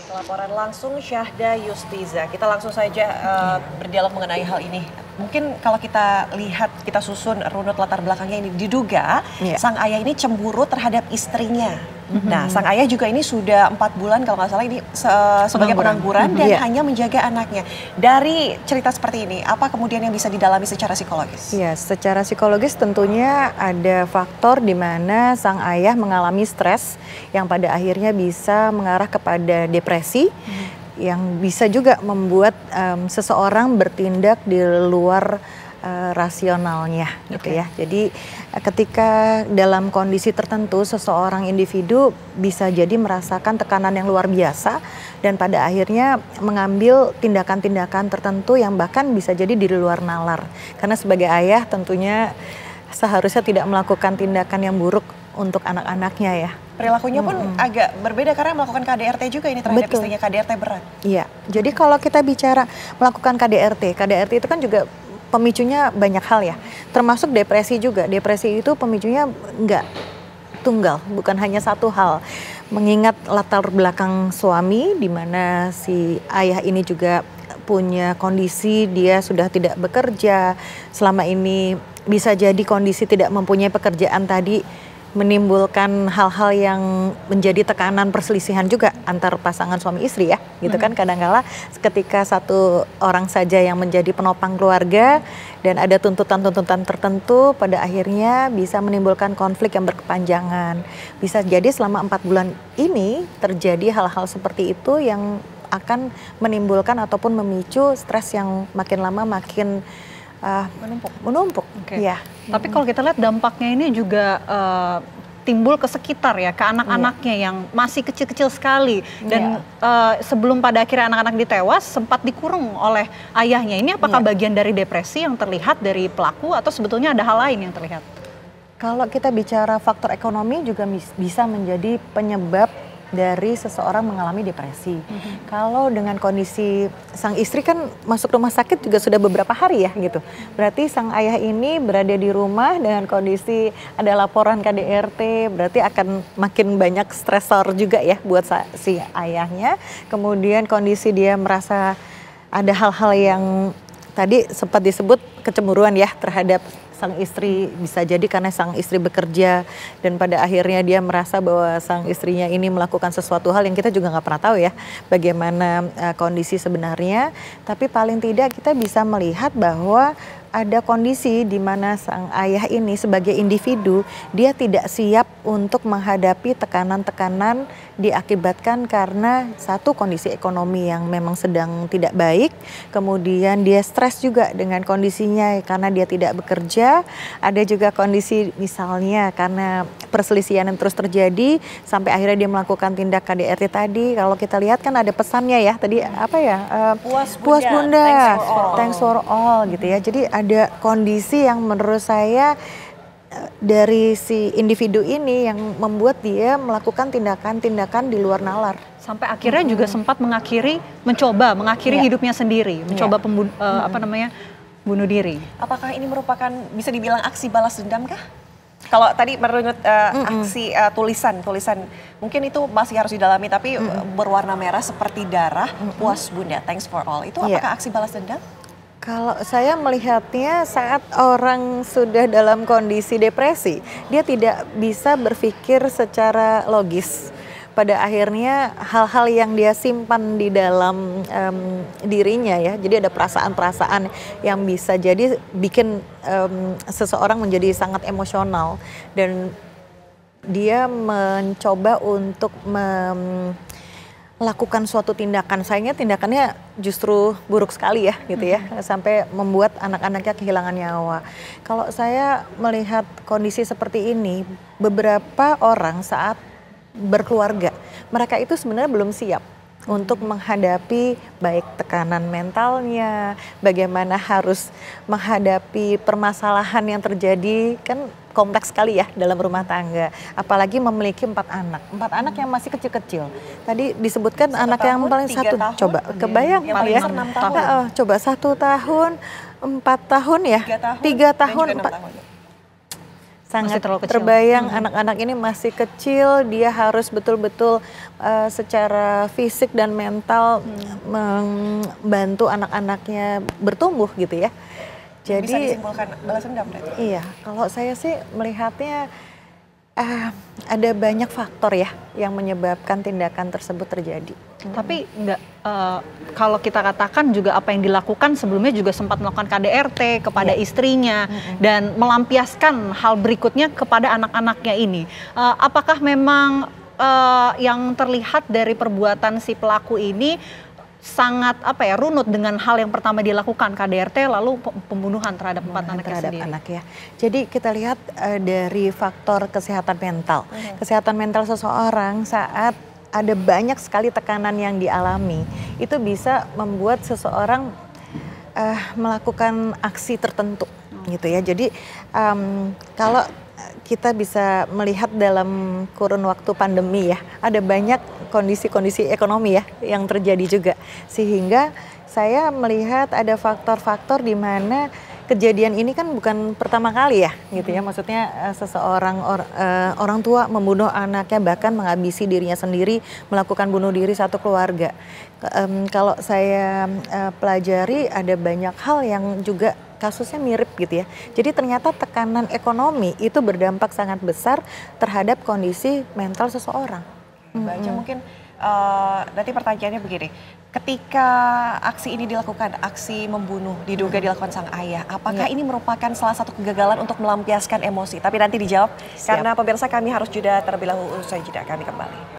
Laporan langsung Syahda Yustiza. Kita langsung saja berdialog mengenai hal ini. Mungkin kalau kita lihat, kita susun runut latar belakangnya ini, diduga sang ayah ini cemburu terhadap istrinya. Nah, sang ayah juga ini sudah 4 bulan kalau nggak salah ini sebagai pengangguran dan hanya menjaga anaknya. Dari cerita seperti ini, apa kemudian yang bisa didalami secara psikologis? Ya, secara psikologis tentunya ada faktor di mana sang ayah mengalami stres yang pada akhirnya bisa mengarah kepada depresi, yang bisa juga membuat seseorang bertindak di luar rasionalnya gitu ya. Jadi ketika dalam kondisi tertentu seseorang individu bisa jadi merasakan tekanan yang luar biasa dan pada akhirnya mengambil tindakan-tindakan tertentu yang bahkan bisa jadi di luar nalar. Karena sebagai ayah tentunya seharusnya tidak melakukan tindakan yang buruk untuk anak-anaknya ya. Perilakunya pun agak berbeda karena melakukan KDRT juga ini terhadap istrinya, KDRT berat. Iya, jadi kalau kita bicara melakukan KDRT itu kan juga pemicunya banyak hal ya, termasuk depresi juga. Depresi itu pemicunya nggak tunggal, bukan hanya satu hal. Mengingat latar belakang suami, di mana si ayah ini juga punya kondisi dia sudah tidak bekerja, selama ini bisa jadi kondisi tidak mempunyai pekerjaan tadi, menimbulkan hal-hal yang menjadi tekanan perselisihan juga antar pasangan suami istri ya gitu kan. Kadang-kala ketika satu orang saja yang menjadi penopang keluarga dan ada tuntutan-tuntutan tertentu, pada akhirnya bisa menimbulkan konflik yang berkepanjangan. Bisa jadi selama 4 bulan ini terjadi hal-hal seperti itu yang akan menimbulkan ataupun memicu stres yang makin lama makin menumpuk. Ya. Tapi kalau kita lihat dampaknya ini juga timbul ke sekitar ya, ke anak-anaknya yang masih kecil-kecil sekali dan sebelum pada akhirnya anak-anak ditewas sempat dikurung oleh ayahnya. Ini apakah bagian dari depresi yang terlihat dari pelaku atau sebetulnya ada hal lain yang terlihat? Kalau kita bicara faktor ekonomi juga bisa menjadi penyebab dari seseorang mengalami depresi. Kalau dengan kondisi sang istri kan masuk rumah sakit juga sudah beberapa hari ya gitu. Berarti sang ayah ini berada di rumah dengan kondisi ada laporan KDRT, berarti akan makin banyak stresor juga ya buat si ayahnya. Kemudian kondisi dia merasa ada hal-hal yang tadi sempat disebut kecemburuan ya terhadap sang istri, bisa jadi karena sang istri bekerja dan pada akhirnya dia merasa bahwa sang istrinya ini melakukan sesuatu hal yang kita juga nggak pernah tahu ya bagaimana kondisi sebenarnya. Tapi paling tidak kita bisa melihat bahwa ada kondisi di mana sang ayah ini sebagai individu dia tidak siap untuk menghadapi tekanan-tekanan diakibatkan karena satu kondisi ekonomi yang memang sedang tidak baik, kemudian dia stres juga dengan kondisinya karena dia tidak bekerja, ada juga kondisi misalnya karena perselisihan yang terus terjadi sampai akhirnya dia melakukan tindak KDRT tadi. Kalau kita lihat kan ada pesannya ya tadi apa ya, puas bunda, thanks for all gitu ya. Jadi ada kondisi yang menurut saya dari si individu ini yang membuat dia melakukan tindakan-tindakan di luar nalar. Sampai akhirnya juga sempat mencoba mengakhiri hidupnya sendiri, mencoba bunuh diri. Apakah ini merupakan bisa dibilang aksi balas dendam kah? Kalau tadi menurut aksi tulisan mungkin itu masih harus didalami, tapi berwarna merah seperti darah, puas bunda, thanks for all. Itu apakah aksi balas dendam? Kalau saya melihatnya saat orang sudah dalam kondisi depresi, dia tidak bisa berpikir secara logis. Pada akhirnya hal-hal yang dia simpan di dalam dirinya ya, jadi ada perasaan-perasaan yang bisa jadi bikin seseorang menjadi sangat emosional dan dia mencoba untuk melakukan suatu tindakan, sayangnya tindakannya justru buruk sekali ya gitu ya, sampai membuat anak-anaknya kehilangan nyawa. Kalau saya melihat kondisi seperti ini, beberapa orang saat berkeluarga, mereka itu sebenarnya belum siap untuk menghadapi baik tekanan mentalnya, bagaimana harus menghadapi permasalahan yang terjadi, kan kompleks sekali ya dalam rumah tangga. Apalagi memiliki 4 anak yang masih kecil-kecil. Tadi disebutkan anak yang paling 1 tahun, coba kebayang ya, coba 1 tahun, 4 tahun ya, 3 tahun, 4 tahun. sangat terlalu kecil. terbayang anak-anak ini masih kecil, dia harus betul-betul secara fisik dan mental membantu anak-anaknya bertumbuh gitu ya. Jadi bisa disimpulkan balas dendam berarti? Iya, kalau saya sih melihatnya ada banyak faktor ya yang menyebabkan tindakan tersebut terjadi. Tapi kalau kita katakan juga apa yang dilakukan sebelumnya juga sempat melakukan KDRT kepada istrinya dan melampiaskan hal berikutnya kepada anak-anaknya ini. Apakah memang yang terlihat dari perbuatan si pelaku ini sangat runut dengan hal yang pertama dilakukan KDRT lalu pembunuhan terhadap 4 anaknya sendiri. Anak ya. Jadi kita lihat dari faktor kesehatan mental. Kesehatan mental seseorang saat ada banyak sekali tekanan yang dialami, itu bisa membuat seseorang melakukan aksi tertentu gitu ya. Jadi kalau kita bisa melihat dalam kurun waktu pandemi ya, ada banyak kondisi-kondisi ekonomi ya yang terjadi juga. Sehingga saya melihat ada faktor-faktor di mana kejadian ini kan bukan pertama kali ya gitu ya. Maksudnya seseorang orang tua membunuh anaknya, bahkan menghabisi dirinya sendiri, melakukan bunuh diri satu keluarga. Kalau saya pelajari ada banyak hal yang juga kasusnya mirip gitu ya. Jadi ternyata tekanan ekonomi itu berdampak sangat besar terhadap kondisi mental seseorang. Baca mungkin nanti pertanyaannya begini, ketika aksi ini dilakukan, aksi membunuh diduga dilakukan sang ayah, apakah ini merupakan salah satu kegagalan untuk melampiaskan emosi? Tapi nanti dijawab. Karena pemirsa kami harus jeda terlebih dahulu, usai jeda kami kembali.